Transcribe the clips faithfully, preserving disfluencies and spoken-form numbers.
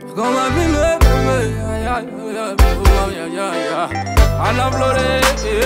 Como a mí me a la flore.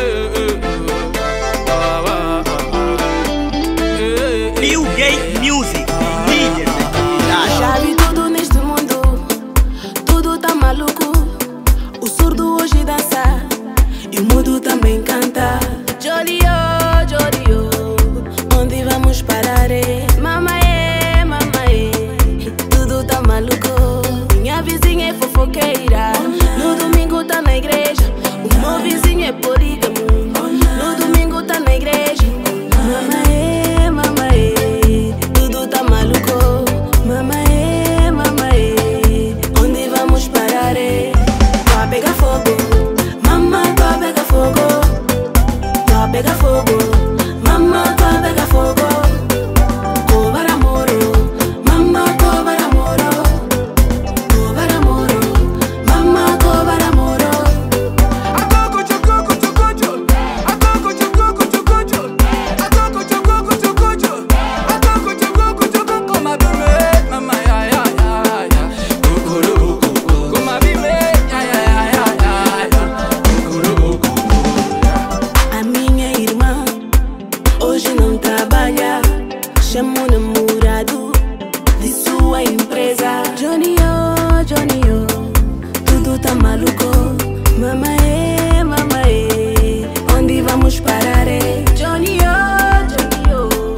New Gay Music, líder de Já vi tudo neste mundo, tudo tá maluco. O surdo hoje dança e o mudo também canta. Jolly oh, jolly oh, onde vamos parar? É? Mamae, mamae, tudo tá maluco. Minha vizinha é fofoqueira, no domingo tá na igreja. O meu vizinho é polígamo, no domingo tá na igreja. Mamae, mamae, tudo tá maluco. Mamae, mamae, onde vamos parar? É? Tô a pegar fogo, mamãe, tô a pegar fogo. Tô a pegar fogo, mamãe, tô a pegar fogo. Cobar amoro, mamãe, cobar amoro. Cobar amoro, mamãe, cobar amoro. A coco chococo chococho, a coco chococo chococho, a coco chococo chococho, a coco chococo chococho. Como a bimé, mama ya ya ya ya. Cucuru cucu, como a bimé, ya ya ya ya ya. Cucuru cucu. A minha irmã hoje não trabalha, chamou o namorado de sua empresa. Johnny oh, Johnny oh, tudo tá maluco. Mamae, mamae, onde vamos parar? É? Johnny oh, Johnny oh,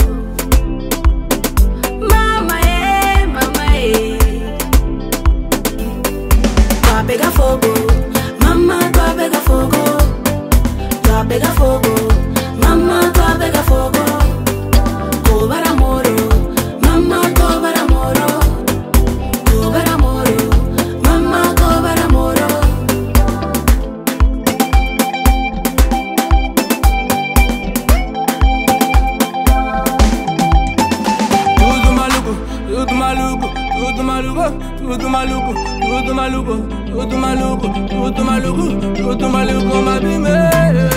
mamae, mamae, tô a pegar fogo, mamãe, tô a pegar fogo. Tô a pegar fogo, mamãe, tô a pegar fogo. Cobar amoro, mamãe, cobar amoro. Cobar amoro, mamãe, cobar amoro. Tudo maluco, tudo maluco, tudo maluco, tudo maluco, tudo maluco, tudo maluco, tudo maluco, tudo maluco, como a bimé.